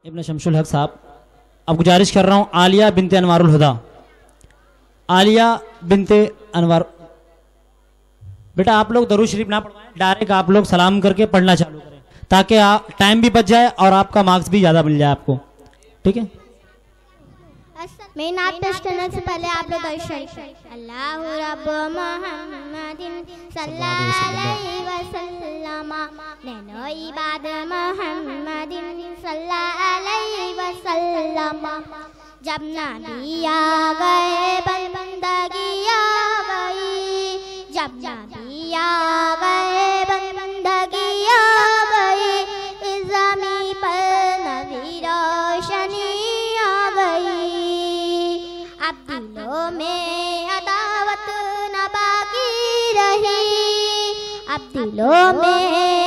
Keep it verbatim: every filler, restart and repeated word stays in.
इब्न शमशुल हक साहब, अब गुजारिश कर रहा हूँ आलिया बिनते अनवारुल हुदा। आलिया बिनते अनवार, बेटा आप लोग दरूद शरीफ ना पढ़वाएं, डायरेक्ट आप लोग सलाम करके पढ़ना चालू करें ताकि टाइम भी बच जाए और आपका मार्क्स भी ज़्यादा मिल जाए आपको, ठीक है। मैं नात पेश करने से पहले आप लोग अल्लाह रब्ब मुहम्मदिन सल्लल्लाहु अलैहि वसल्लम नैनो इबाद मुहम्मदिन सल्लल्लाहु अलैहि वसल्लम। जब नबी आ गए बंदगी आ गई, जब नबी आ गए बंदगी आ गई, इस ज़मीं पर नबी रोशनी आ गई। अब दिलों में अदावत न बाकी रही, अब दिलों में